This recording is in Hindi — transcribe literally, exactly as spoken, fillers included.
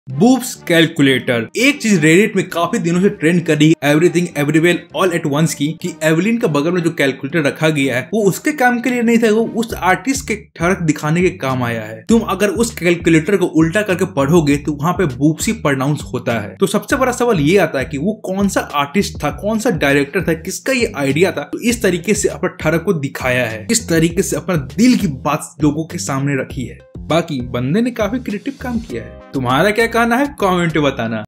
बूब्स कैलकुलेटर एक चीज रेडिट में काफी दिनों से ट्रेंड कर रही है, everything everywhere all at once की कि एवलिन का बगल में जो कैलकुलेटर रखा गया है वो उसके काम के लिए नहीं था, वो उस आर्टिस्ट के ठरक दिखाने के काम आया है। तुम अगर उस कैलकुलेटर को उल्टा करके पढ़ोगे तो वहाँ पे बूब्सी प्रोनाउंस होता है। तो सबसे बड़ा सवाल ये आता है कि वो कौन सा आर्टिस्ट था, कौन सा डायरेक्टर था, किसका ये आइडिया था तो इस तरीके से अपना ठरक को दिखाया है, इस तरीके से अपना दिल की बात लोगों के सामने रखी है। बाकी बंदे ने काफी क्रिएटिव काम किया है। तुम्हारा क्या कहना है कमेंट में बताना।